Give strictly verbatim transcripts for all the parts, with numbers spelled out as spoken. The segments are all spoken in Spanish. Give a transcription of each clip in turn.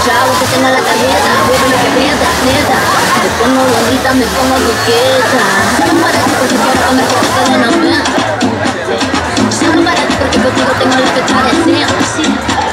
chavo que tenga la tarjeta, vuelve lo que neta, neta. Me pongo bonita, me pongo coqueta. Solo para ti porque quiero comer poquito de novela. Solo para ti porque contigo tengo lo que te deseo. Sí.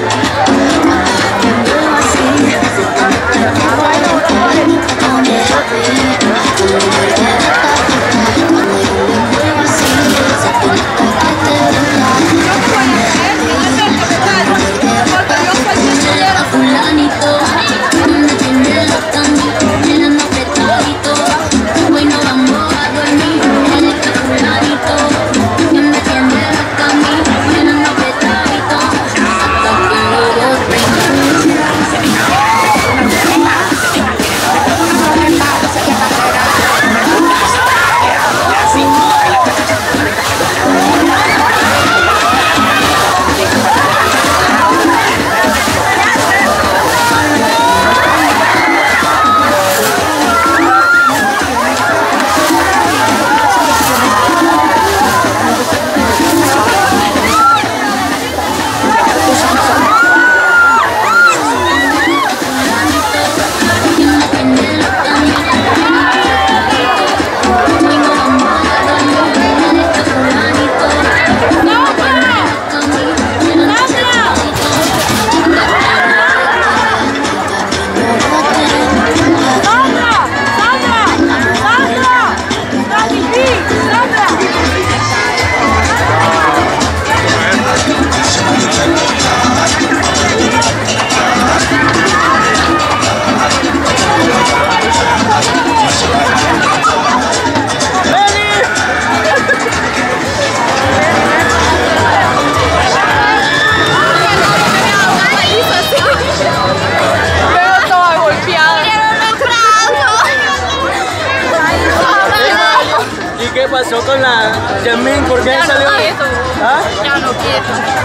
¿Qué pasó con la Yamin? ¿Por qué ya salió? No quiero. ¿Ah? Ya no quiero.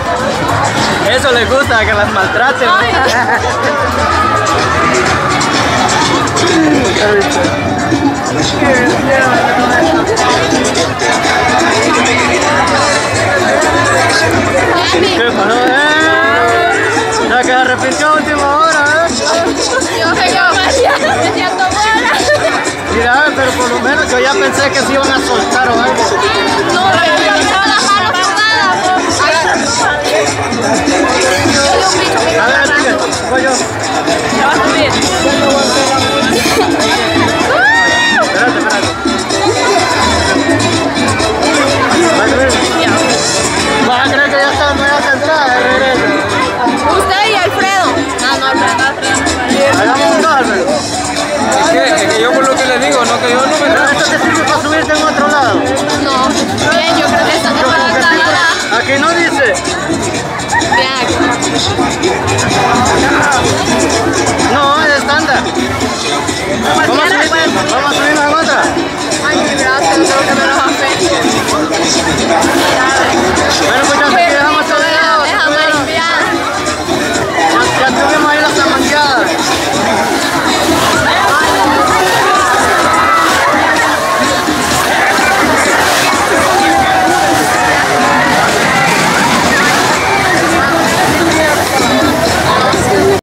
Eso le gusta, que las maltraten. Ay. ¿Qué pasó? ¿Eh? Ya que se arrepintió a última hora, ¿eh? Yo soy yo. Me siento buena. Mira, pero por lo menos yo ya pensé que se iban a soltar o algo.